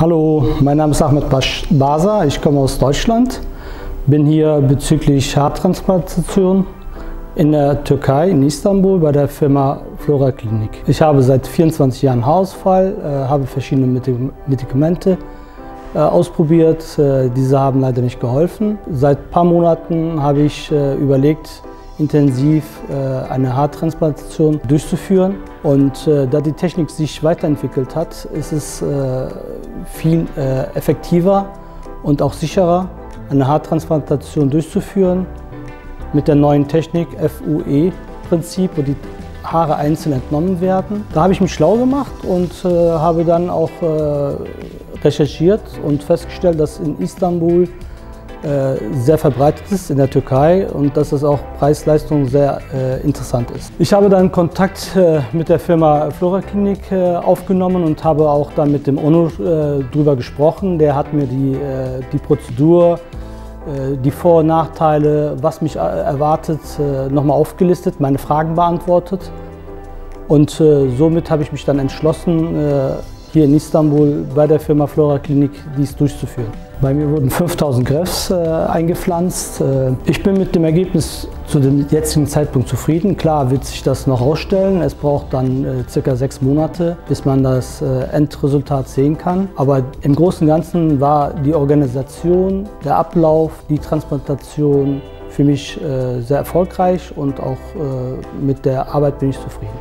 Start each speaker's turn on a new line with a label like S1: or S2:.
S1: Hallo, mein Name ist Ahmed Basa, ich komme aus Deutschland, bin hier bezüglich Haartransplantation in der Türkei, in Istanbul, bei der Firma Flora Klinik. Ich habe seit 24 Jahren Haarausfall, habe verschiedene Medikamente ausprobiert, diese haben leider nicht geholfen. Seit ein paar Monaten habe ich überlegt, intensiv eine Haartransplantation durchzuführen. Und da die Technik sich weiterentwickelt hat, ist es viel effektiver und auch sicherer, eine Haartransplantation durchzuführen mit der neuen Technik FUE-Prinzip, wo die Haare einzeln entnommen werden. Da habe ich mich schlau gemacht und habe dann auch recherchiert und festgestellt, dass in Istanbul sehr verbreitet ist in der Türkei und dass es auch Preis-Leistung sehr interessant ist. Ich habe dann Kontakt mit der Firma Flora Klinik aufgenommen und habe auch dann mit dem Onur drüber gesprochen. Der hat mir die Prozedur, die Vor- und Nachteile, was mich erwartet, nochmal aufgelistet, meine Fragen beantwortet. Und somit habe ich mich dann entschlossen, hier in Istanbul bei der Firma Flora Klinik dies durchzuführen. Bei mir wurden 5000 Greffs eingepflanzt. Ich bin mit dem Ergebnis zu dem jetzigen Zeitpunkt zufrieden. Klar wird sich das noch herausstellen. Es braucht dann circa 6 Monate, bis man das Endresultat sehen kann. Aber im Großen und Ganzen war die Organisation, der Ablauf, die Transplantation für mich sehr erfolgreich und auch mit der Arbeit bin ich zufrieden.